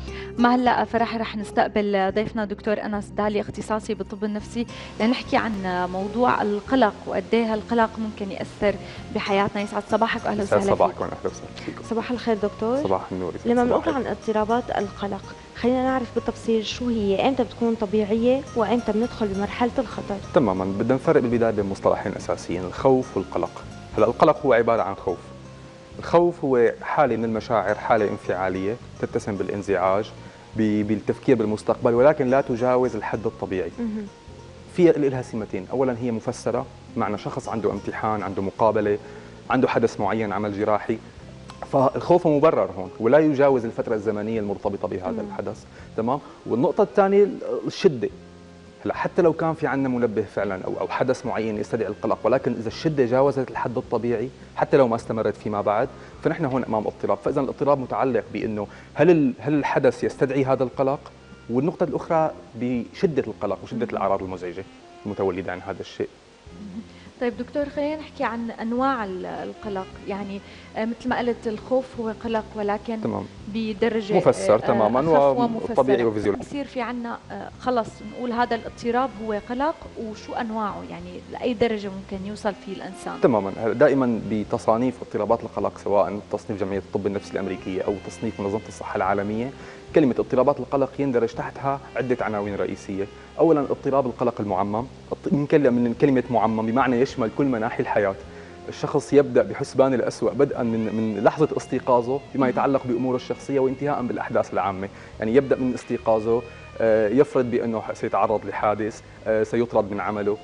ما هلا فرح رح نستقبل ضيفنا دكتور أنس دالي اختصاصي بالطب النفسي لنحكي عن موضوع القلق وقد ايه القلق ممكن يأثر بحياتنا. يسعد صباحك واهلا يسعد وسهلا فيك. صباحكم، اهلا وسهلا فيكم. صباح الخير دكتور. صباح النور. لما بنقول عن اضطرابات القلق خلينا نعرف بالتفصيل شو هي، امتى بتكون طبيعيه وامتى بندخل بمرحله الخطر؟ تماما، بدنا نفرق بالبدايه بين مصطلحين اساسيين، الخوف والقلق. هلا القلق هو عباره عن خوف. الخوف هو حاله من المشاعر، حاله انفعاليه تتسم بالانزعاج، بالتفكير بالمستقبل، ولكن لا تجاوز الحد الطبيعي. في لها سمتين، اولا هي مفسره، معنى شخص عنده امتحان، عنده مقابله، عنده حدث معين، عمل جراحي، فالخوف مبرر هون ولا يجاوز الفترة الزمنية المرتبطة بهذا الحدث، تمام؟ والنقطة الثانية الشدة. هلا حتى لو كان في عندنا منبه فعلا او حدث معين يستدعي القلق، ولكن اذا الشدة جاوزت الحد الطبيعي حتى لو ما استمرت فيما بعد، فنحن هون امام اضطراب. فاذا الاضطراب متعلق بانه هل الحدث يستدعي هذا القلق؟ والنقطة الأخرى بشدة القلق وشدة الأعراض المزعجة المتولدة عن هذا الشيء. طيب دكتور، خلينا نحكي عن انواع القلق. يعني مثل ما قلت الخوف هو قلق ولكن تمام. بدرجه مفسر تماما وطبيعي وفيزيولوجي. بصير في عنا خلص نقول هذا الاضطراب هو قلق، وشو انواعه؟ يعني لاي درجه ممكن يوصل فيه الانسان؟ تماما. دائما بتصانيف اضطرابات القلق، سواء تصنيف جمعيه الطب النفسي الامريكيه او تصنيف منظمه الصحه العالميه، كلمه اضطرابات القلق يندرج تحتها عده عناوين رئيسيه. اولا اضطراب القلق المعمم، من كلمه معمم بمعنى يشمل كل مناحي الحياه. الشخص يبدا بحسبان الاسوء بدءا من لحظه استيقاظه بما يتعلق باموره الشخصيه وانتهاء بالاحداث العامه. يعني يبدا من استيقاظه يفرض بانه سيتعرض لحادث، سيطرد من عمله،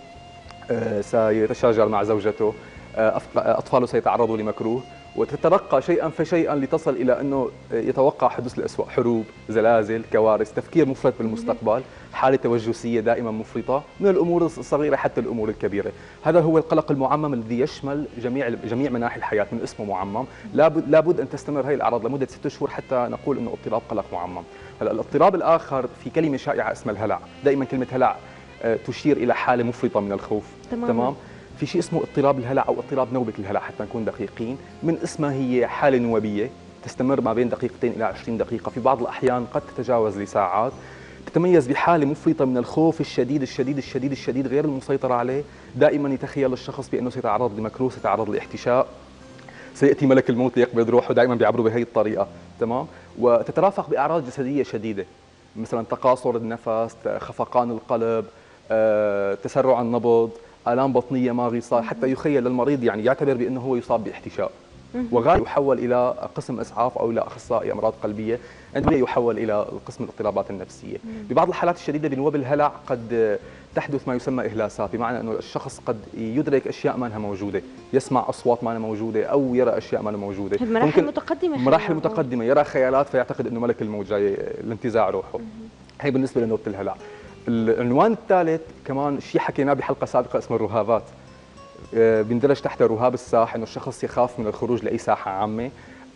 سيتشاجر مع زوجته، أطفاله سيتعرضوا لمكروه، وتترقى شيئا فشيئا لتصل إلى أنه يتوقع حدوث الأسوأ، حروب، زلازل، كوارث، تفكير مفرط بالمستقبل، حالة توجسية دائما مفرطة من الأمور الصغيرة حتى الأمور الكبيرة. هذا هو القلق المعمم الذي يشمل جميع مناحي الحياة، من اسمه معمم. لابد أن تستمر هذه الأعراض لمدة 6 شهور حتى نقول أنه اضطراب قلق معمم. هلا الاضطراب الآخر في كلمة شائعة اسمها الهلع. دائما كلمة هلع تشير إلى حالة مفرطة من الخوف. تمام. في شيء اسمه اضطراب الهلع أو اضطراب نوبة الهلع حتى نكون دقيقين. من اسمها هي حالة نوبية تستمر ما بين دقيقتين إلى 20 دقيقة، في بعض الأحيان قد تتجاوز لساعات. تتميز بحالة مفرطة من الخوف الشديد الشديد الشديد الشديد غير المسيطر عليه. دائما يتخيل الشخص بأنه سيتعرض لمكروه، سيتعرض لاحتشاء، سيأتي ملك الموت ليقبض روحه، دائما بيعبروا بهي الطريقة. تمام. وتترافق بأعراض جسدية شديدة، مثلا تقاصر النفس، خفقان القلب، تسرع النبض، آلام بطنية ماغصة، حتى يخيل للمريض يعني يعتبر بأنه هو يصاب باحتشاء. وغالبا يحول إلى قسم إسعاف أو إلى أخصائي أمراض قلبية، عندما يحول إلى قسم الاضطرابات النفسية. ببعض الحالات الشديدة بنوب الهلع قد تحدث ما يسمى إهلاسات، بمعنى أنه الشخص قد يدرك أشياء ما أنها موجودة، يسمع أصوات ما أنها موجودة، أو يرى أشياء ما أنها موجودة. مراحل متقدمة، مراحل متقدمة، يرى خيالات فيعتقد أنه ملك الموت جاي لانتزاع روحه. هي بالنسبة لنوبة الهلع. العنوان الثالث كمان شيء حكيناه بحلقة سابقة اسمه الرهابات. بيندرج تحت رهاب الساح، انه الشخص يخاف من الخروج لاي ساحه عامه.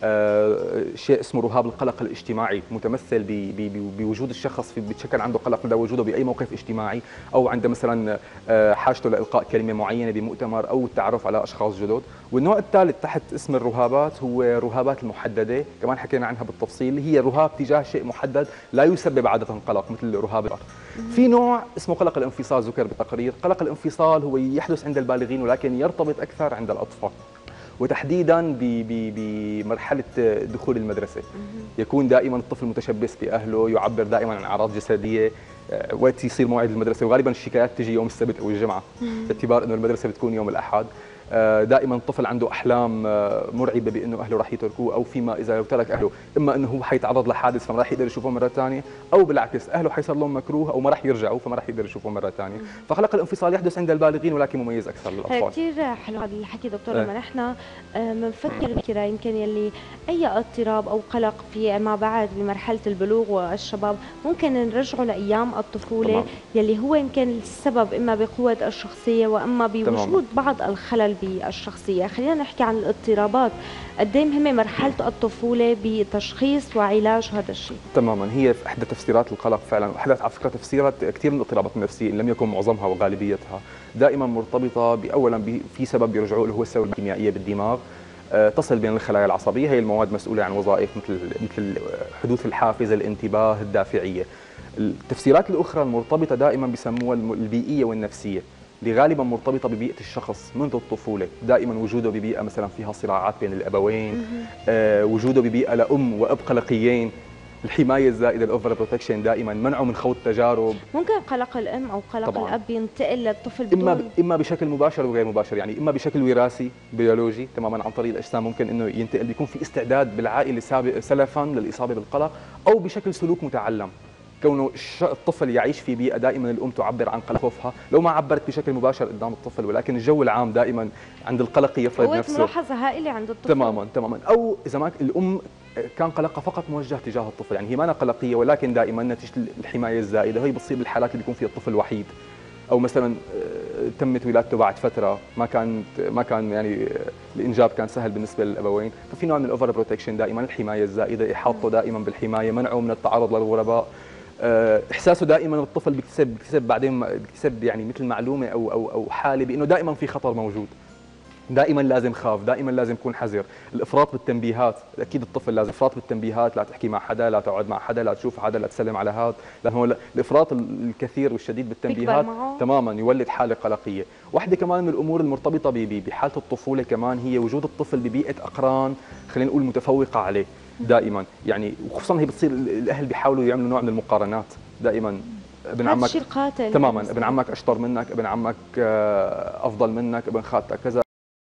شيء اسمه رهاب القلق الاجتماعي، متمثل بوجود الشخص بتشكل عنده قلق لدى وجوده باي موقف اجتماعي، او عند مثلا حاجته لالقاء كلمه معينه بمؤتمر او التعرف على اشخاص جدد. والنوع الثالث تحت اسم الرهابات هو رهابات المحدده، كمان حكينا عنها بالتفصيل، هي رهاب تجاه شيء محدد لا يسبب عاده قلق مثل رهاب القلق. في نوع اسمه قلق الانفصال ذكر بالتقرير. قلق الانفصال هو يحدث عند البالغين ولكن يرتبط اكثر عند الاطفال، وتحديدا بمرحله دخول المدرسه. يكون دائما الطفل متشبث باهله، يعبر دائما عن اعراض جسديه وقت يصير موعد المدرسه، وغالبا الشكايات تجي يوم السبت او الجمعه باعتبار انه المدرسه بتكون يوم الاحد. دائما الطفل عنده احلام مرعبه بانه اهله راح يتركوه، او فيما اذا لو ترك اهله اما انه هو حيتعرض لحادث فما راح يقدر يشوفه مره ثانيه، او بالعكس اهله حيصير لهم مكروه او ما راح يرجعوا فما راح يقدر يشوفه مره ثانيه. فقلق الانفصال يحدث عند البالغين ولكن مميز اكثر للاطفال. كثير حلو هذا الحكي دكتور. لما نحن بنفكر بكره يمكن يلي اي اضطراب او قلق في ما بعد بمرحله البلوغ والشباب ممكن نرجعه لايام الطفوله. تمام. يلي هو يمكن السبب اما بقوه الشخصيه واما بوجود بعض الخلل بالشخصيه. خلينا نحكي عن الاضطرابات، قد ايه مهمه مرحله الطفوله بتشخيص وعلاج هذا الشيء؟ تماما، هي احدى تفسيرات القلق فعلا، واحدى على فكره تفسيرات كثير من الاضطرابات النفسيه ان لم يكن معظمها وغالبيتها دائما مرتبطه باولا في سبب بيرجعوا له هو السبب الكيميائيه بالدماغ. تصل بين الخلايا العصبيه. هي المواد مسؤوله عن وظائف مثل حدوث الحافز، الانتباه، الدافعيه. التفسيرات الاخرى المرتبطه دائما بسموها البيئيه والنفسيه، اللي غالبا مرتبطه ببيئه الشخص منذ الطفوله. دائما وجوده ببيئه مثلا فيها صراعات بين الابوين، وجوده ببيئه لام واب قلقيين، الحمايه الزائده، الاوفر بروتكشن، دائما منعه من خوض تجارب. ممكن قلق الام او قلق طبعاً. الاب ينتقل للطفل بدون اما بشكل مباشر وغير مباشر، يعني اما بشكل وراثي بيولوجي تماما عن طريق الاجسام، ممكن انه ينتقل، بيكون في استعداد بالعائله سلفا للاصابه بالقلق، او بشكل سلوك متعلم، كونه الطفل يعيش في بيئه دائما الام تعبر عن قلق خوفها، لو ما عبرت بشكل مباشر قدام الطفل، ولكن الجو العام دائما عند القلق يفرض نفسه. ملاحظه هائله عند الطفل. تماما. او اذا ما الام كان قلقها فقط موجه تجاه الطفل، يعني هي ما قلقيه ولكن دائما نتيجه الحمايه الزائده، وهي بتصير بالحالات اللي بيكون فيها الطفل وحيد، او مثلا تمت ولادته بعد فتره ما كان يعني الانجاب كان سهل بالنسبه للابوين، ففي نوع من الاوفر بروتكشن، دائما الحمايه الزائده، احاطته دائما بالحمايه، منعه من التعرض للغرباء، احساسه دائما الطفل بيكتسب بعدين بيكتسب يعني مثل معلومه او حاله بانه دائما في خطر موجود، دائما لازم خاف، دائما لازم يكون حذر. الافراط بالتنبيهات، اكيد الطفل لازم افراط بالتنبيهات، لا تحكي مع حدا، لا تقعد مع حدا، لا تشوف حدا، لا تسلم على هذا، لانه هو الافراط الكثير والشديد بالتنبيهات تماما يولد حاله قلقيه. واحده كمان من الامور المرتبطه بحاله الطفوله كمان هي وجود الطفل ببيئه اقران خلينا نقول متفوقه عليه دائما، يعني وخصوصا هي بتصير الاهل بيحاولوا يعملوا نوع من المقارنات دائما. ابن عمك الشيء القاتل تماما، ابن عمك اشطر منك، ابن عمك افضل منك، ابن خالتك كذا.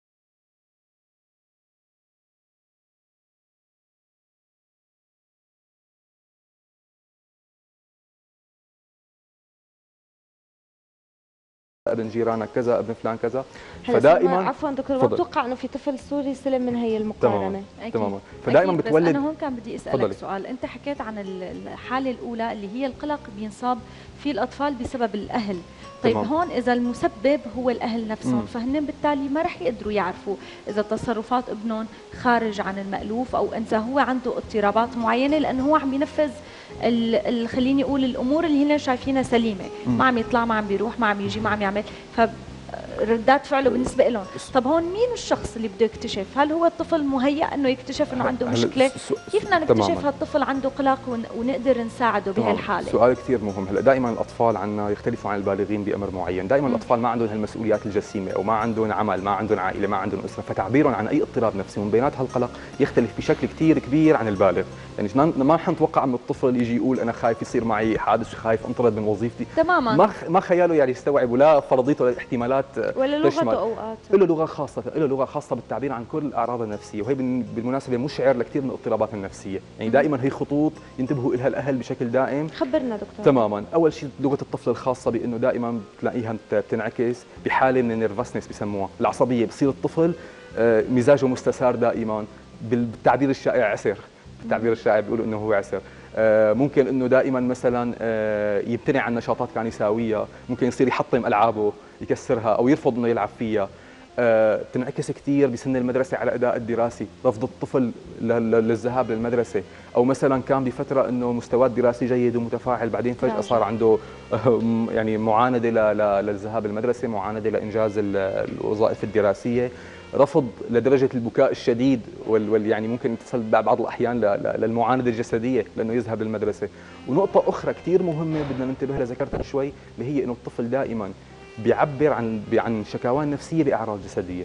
ابن جيرانك كذا، ابن فلان كذا. فدائما عفوا دكتور، ما بتوقع انه في طفل سوري سلم من هي المقارنه. تماما. فدائما بتولد. بس انا هون كان بدي اسالك سؤال، انت حكيت عن الحاله الاولى اللي هي القلق بينصاب في الاطفال بسبب الاهل. طيب تمام. هون اذا المسبب هو الاهل نفسهم، فهن بالتالي ما رح يقدروا يعرفوا اذا تصرفات ابنهم خارج عن المألوف او اذا هو عنده اضطرابات معينه، لانه هو عم ينفذ خليني اقول الامور اللي هن شايفينها سليمه، ما عم يطلع، ما عم بيروح، ما عم يجي، ما عم يعمل، ردات فعله بالنسبه لهم. طب هون مين الشخص اللي بده يكتشف؟ هل هو الطفل مهيأ انه يكتشف انه عنده مشكله؟ كيف بدنا نكتشف هالطفل عنده قلق ونقدر نساعده بهالحاله؟ سؤال كثير مهم. هلا دائما الاطفال عنا يختلفوا عن البالغين بامر معين، دائما الاطفال ما عندهم هالمسؤوليات الجسيمه، او ما عندهم عمل، ما عندهم عائله، ما عندهم اسره، فتعبيرهم عن اي اضطراب نفسي من بينات هالقلق يختلف بشكل كثير كبير عن البالغ. يعني ما حنتوقع من الطفل يجي يقول انا خايف يصير معي حادث، خايف انطرد من وظيفتي تماما، ما خياله يعني يستوعب، ولا فرضيته ولا احتمالات ولا لغته اوقات له لغه خاصه بالتعبير عن كل الاعراض النفسيه، وهي بالمناسبه مشعر لكثير من الاضطرابات النفسيه، يعني دائما هي خطوط ينتبهوا لها الاهل بشكل دائم. خبرنا دكتور. تماما. اول شيء لغه الطفل الخاصه بانه دائما بتلاقيها بتنعكس بحاله من النيرفسنس بسموها، العصبيه، بصير الطفل مزاجه مستسار دائما، بالتعبير الشائع عسر، التعبير الشائع بيقولوا انه هو عسر. ممكن انه دائما مثلا يمتنع عن نشاطات كان يساويها، ممكن يصير يحطم العابه، يكسرها او يرفض انه يلعب فيها. تنعكس كثير بسن المدرسه على الاداء الدراسي، رفض الطفل للذهاب للمدرسه، او مثلا كان بفتره انه مستواه الدراسي جيد ومتفاعل، بعدين فجاه صار عنده يعني معانده للذهاب المدرسه، معانده لانجاز الوظائف الدراسيه، رفض لدرجه البكاء الشديد يعني ممكن تصل بعض الاحيان للمعانده الجسديه لانه يذهب للمدرسه. ونقطه اخرى كثير مهمه بدنا ننتبه لها ذكرتها شوي، اللي هي انه الطفل دائما بيعبر عن شكاوى نفسيه باعراض جسديه.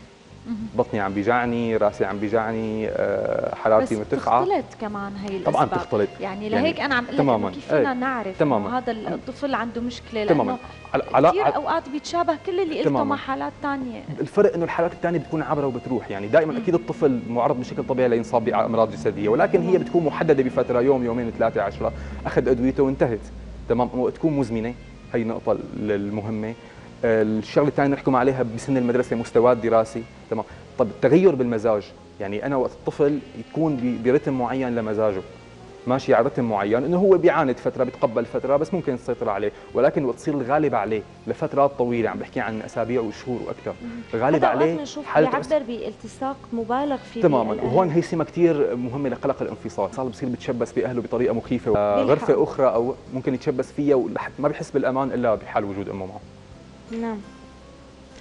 بطني عم بيجعني، راسي عم بيجعني، حرارتي مرتفعه. بس بتختلط كمان هي الاسباب، طبعا بتختلط، يعني لهيك انا عم اقول لك كيف فينا نعرف انه هذا الطفل عنده مشكله، لانه كثير اوقات بيتشابه كل اللي قلته مع حالات ثانيه. الفرق انه الحالات الثانيه بتكون عبره وبتروح، يعني دائما اكيد الطفل معرض بشكل طبيعي لينصاب بامراض جسديه، ولكن هي بتكون محدده بفتره، يوم يومين ثلاثه 10، اخذ ادويته وانتهت، تمام، وتكون مزمنه. هي النقطه المهمه. الشغله الثانيه نحكم عليها بسن المدرسه مستواه الدراسي، تمام. طب التغير بالمزاج، يعني انا وقت الطفل يكون برتم معين لمزاجه، ماشي على رتم معين، انه هو بيعاند فتره، بيتقبل فتره، بس ممكن تسيطر عليه، ولكن وقت تصير الغالب عليه لفترات طويله، عم بحكي عن اسابيع وشهور واكثر، الغالب عليه بيعبر بالتصاق مبالغ فيه تماما. وهون هي سمه كثير مهمه لقلق الانفصال، صار بصير بتشبث باهله بطريقه مخيفه، غرفه اخرى او ممكن يتشبث فيها وما بيحس بالامان الا بحال وجود امه معه. نعم.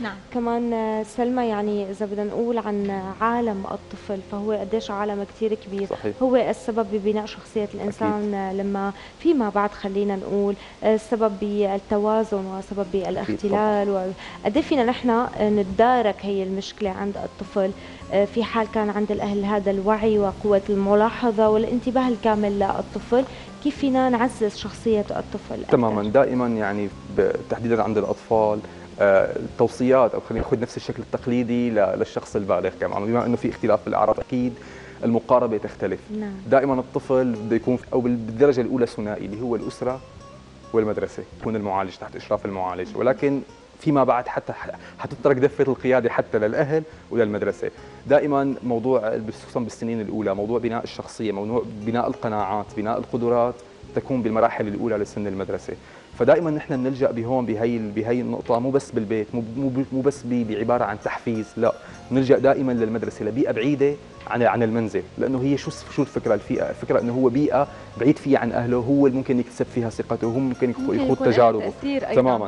نعم. كمان سلمى، يعني إذا بدنا نقول عن عالم الطفل فهو قديش عالم كتير كبير. صحيح. هو السبب ببناء شخصية الإنسان. أكيد. لما فيما بعد خلينا نقول السبب بالتوازن وسبب بالاختلال، وقد فينا نحن نتدارك هي المشكلة عند الطفل في حال كان عند الأهل هذا الوعي وقوة الملاحظة والانتباه الكامل للطفل. كيف فينا نعزز شخصية الطفل؟ تماما. دائما يعني تحديدا عند الأطفال التوصيات، أو خلينا ناخذ نفس الشكل التقليدي للشخص البالغ كمان، بما أنه في اختلاف في الأعراف أكيد المقاربة تختلف. نعم. دائما الطفل بده يكون أو بالدرجة الأولى ثنائي، اللي هو الأسرة والمدرسة، يكون المعالج تحت إشراف المعالج، ولكن فيما بعد حتى حتترك دفة القيادة حتى للأهل وللمدرسة. دائما موضوع خصوصا بالسنين الأولى موضوع بناء الشخصية، موضوع بناء القناعات، بناء القدرات تكون بالمراحل الأولى لسن المدرسة. فدائما نحن بنلجأ بهون بهي النقطة، مو بس بالبيت، مو بس بعبارة عن تحفيز، لا، نلجأ دائما للمدرسة، لبيئة بعيدة عن المنزل، لأنه هي شو الفكرة؟ الفكرة أنه هو بيئة بعيد فيها عن أهله، هو اللي ممكن يكتسب فيها ثقته، هو ممكن يخوض تجاربه. تماما.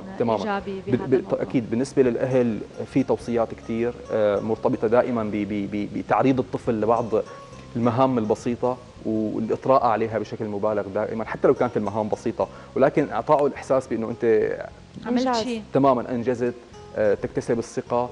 أكيد. بالنسبة للأهل في توصيات كثير مرتبطة دائما بتعريض الطفل لبعض المهام البسيطة والإطراء عليها بشكل مبالغ دائما، حتى لو كانت المهام بسيطة، ولكن إعطائه الإحساس بأنه أنت عملت شيء، تماما أنجزت، تكتسب الثقة،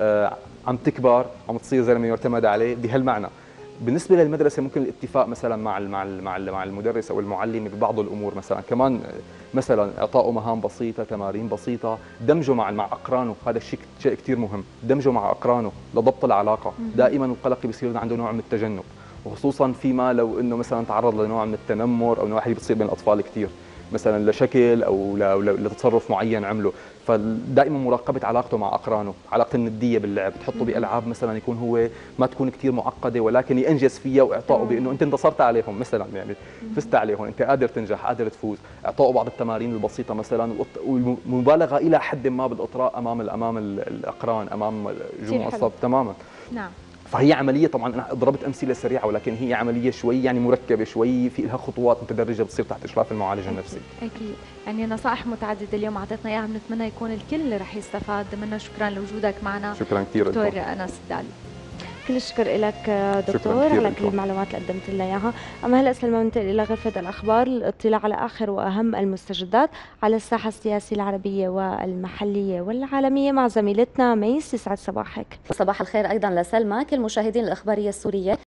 عم تكبر، عم تصير زلمة يعتمد عليه بهالمعنى. بالنسبة للمدرسة ممكن الاتفاق مثلا مع المدرس أو المعلم ببعض الأمور، مثلا كمان مثلا إعطائه مهام بسيطة، تمارين بسيطة، دمجه مع أقرانه، هذا الشيء كثير مهم، دمجه مع أقرانه لضبط العلاقة. دائما القلق بيصير عنده نوع من التجنب، وخصوصا فيما لو انه مثلا تعرض لنوع من التنمر او نوع اللي بتصير بين الاطفال كثير، مثلا لشكل او لتصرف معين عمله. فدائما مراقبه علاقته مع اقرانه، علاقته النديه باللعب، تحطه بالعاب مثلا يكون هو ما تكون كثير معقده ولكن ينجز فيها، واعطائه بانه انت انتصرت عليهم مثلا، يعني فزت عليهم، انت قادر تنجح، قادر تفوز. اعطائه بعض التمارين البسيطه مثلا، والمبالغه الى حد ما بالاطراء امام الاقران، امام جموع الصف. تماما. نعم. فهي عملية، طبعا أنا ضربت أمثلة سريعة، ولكن هي عملية شوي يعني مركبة، شوي في لها خطوات متدرجة بتصير تحت إشراف المعالج النفسي. أكيد. يعني نصائح متعددة اليوم أعطيتنا إياها، بنتمنى يكون الكل رح يستفاد منها. شكرا لوجودك معنا. شكرا كثير دكتور أنس الدالي. كل الشكر لك دكتور على كل المعلومات اللي قدمت لنا اياها. اما هلا سلمى ننتقل الى غرفه الاخبار للاطلاع على اخر واهم المستجدات على الساحه السياسيه العربيه والمحليه والعالميه مع زميلتنا ميس. يسعد صباحك. صباح الخير ايضا لسلمى. كل مشاهدين الاخباريه السوريه